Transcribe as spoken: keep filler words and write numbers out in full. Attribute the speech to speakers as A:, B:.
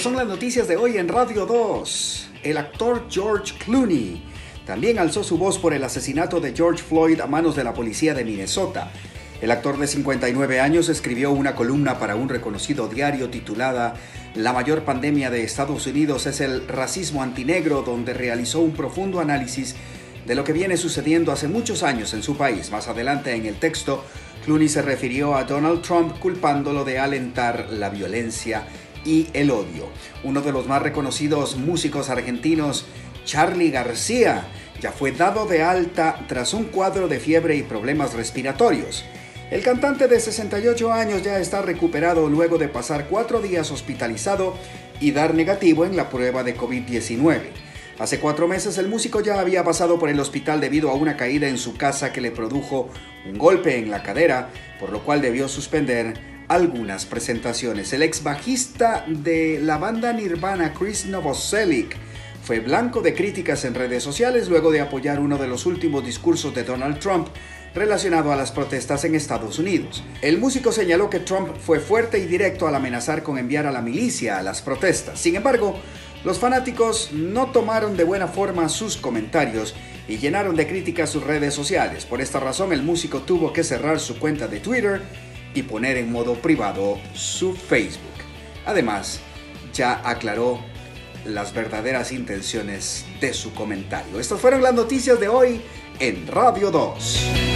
A: Estas son las noticias de hoy en Radio dos. El actor George Clooney también alzó su voz por el asesinato de George Floyd a manos de la policía de Minnesota. El actor de cincuenta y nueve años escribió una columna para un reconocido diario titulada "La mayor pandemia de Estados Unidos es el racismo antinegro", donde realizó un profundo análisis de lo que viene sucediendo hace muchos años en su país. Más adelante en el texto, Clooney se refirió a Donald Trump culpándolo de alentar la violencia y el odio. Uno de los más reconocidos músicos argentinos, Charly García, ya fue dado de alta tras un cuadro de fiebre y problemas respiratorios. El cantante de sesenta y ocho años ya está recuperado luego de pasar cuatro días hospitalizado y dar negativo en la prueba de COVID diecinueve. Hace cuatro meses el músico ya había pasado por el hospital debido a una caída en su casa que le produjo un golpe en la cadera, por lo cual debió suspender algunas presentaciones. El ex bajista de la banda Nirvana, Chris Novoselic, fue blanco de críticas en redes sociales luego de apoyar uno de los últimos discursos de Donald Trump relacionado a las protestas en Estados Unidos. El músico señaló que Trump fue fuerte y directo al amenazar con enviar a la milicia a las protestas. Sin embargo, los fanáticos no tomaron de buena forma sus comentarios y llenaron de críticas sus redes sociales. Por esta razón, el músico tuvo que cerrar su cuenta de Twitter y poner en modo privado su Facebook. Además, ya aclaró las verdaderas intenciones de su comentario. Estas fueron las noticias de hoy en Radio dos.